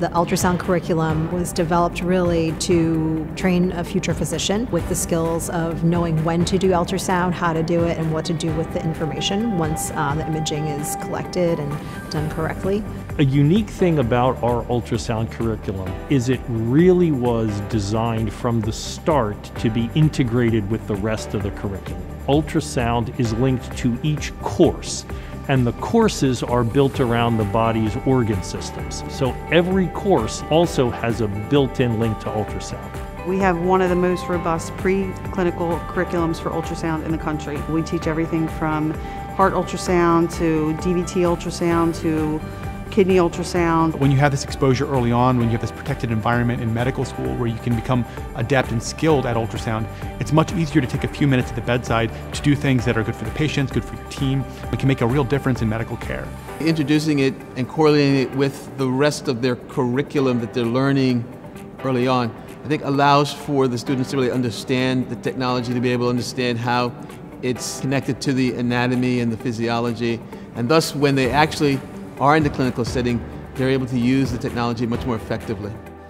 The ultrasound curriculum was developed really to train a future physician with the skills of knowing when to do ultrasound, how to do it, and what to do with the information once the imaging is collected and done correctly. A unique thing about our ultrasound curriculum is it really was designed from the start to be integrated with the rest of the curriculum. Ultrasound is linked to each course, and the courses are built around the body's organ systems. So every course also has a built-in link to ultrasound. We have one of the most robust preclinical curriculums for ultrasound in the country. We teach everything from heart ultrasound to DVT ultrasound to kidney ultrasound. When you have this exposure early on, when you have this protected environment in medical school where you can become adept and skilled at ultrasound, it's much easier to take a few minutes at the bedside to do things that are good for the patients, good for your team. It can make a real difference in medical care. Introducing it and correlating it with the rest of their curriculum that they're learning early on, I think allows for the students to really understand the technology, to be able to understand how it's connected to the anatomy and the physiology, and thus when they actually are in the clinical setting, they're able to use the technology much more effectively.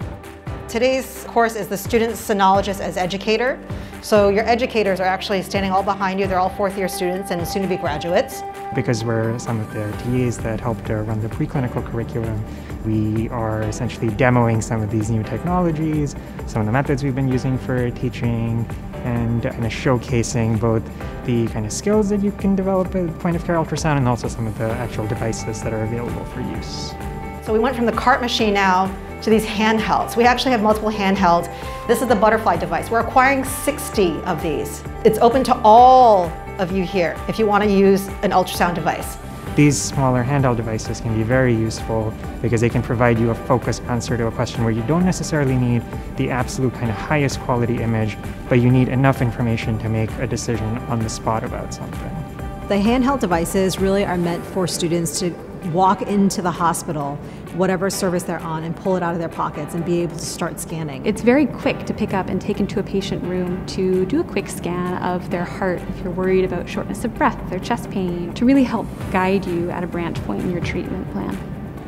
Today's course is the student sonologist as educator. So your educators are actually standing all behind you. They're all fourth-year students and soon-to-be graduates. Because we're some of the TAs that help to run the preclinical curriculum, we are essentially demoing some of these new technologies, some of the methods we've been using for teaching, and kind of showcasing both the kind of skills that you can develop at point-of-care ultrasound and also some of the actual devices that are available for use. So we went from the cart machine now to these handhelds. We actually have multiple handhelds. This is the butterfly device. We're acquiring 60 of these. It's open to all of you here if you want to use an ultrasound device. These smaller handheld devices can be very useful because they can provide you a focused answer to a question where you don't necessarily need the absolute kind of highest quality image, but you need enough information to make a decision on the spot about something. The handheld devices really are meant for students to walk into the hospital, whatever service they're on, and pull it out of their pockets and be able to start scanning. It's very quick to pick up and take into a patient room to do a quick scan of their heart if you're worried about shortness of breath or chest pain, to really help guide you at a branch point in your treatment plan.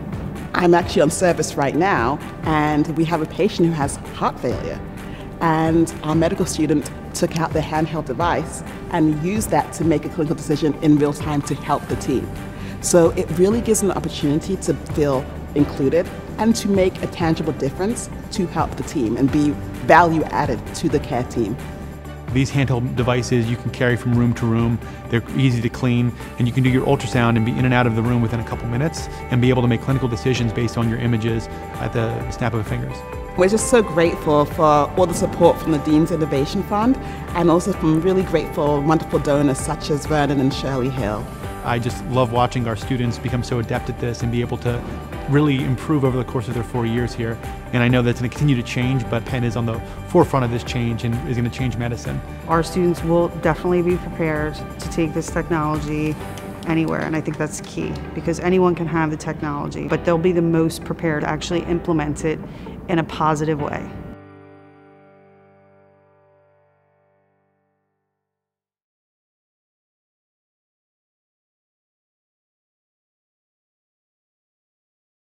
I'm actually on service right now, and we have a patient who has heart failure. And our medical student took out their handheld device and used that to make a clinical decision in real time to help the team. So it really gives them an opportunity to feel included and to make a tangible difference to help the team and be value added to the care team. These handheld devices you can carry from room to room. They're easy to clean, and you can do your ultrasound and be in and out of the room within a couple minutes and be able to make clinical decisions based on your images at the snap of fingers. We're just so grateful for all the support from the Dean's Innovation Fund and also from really grateful, wonderful donors such as Vernon and Shirley Hill. I just love watching our students become so adept at this and be able to really improve over the course of their 4 years here. And I know that's going to continue to change, but Penn is on the forefront of this change and is going to change medicine. Our students will definitely be prepared to take this technology anywhere, and I think that's key because anyone can have the technology, but they'll be the most prepared to actually implement it in a positive way.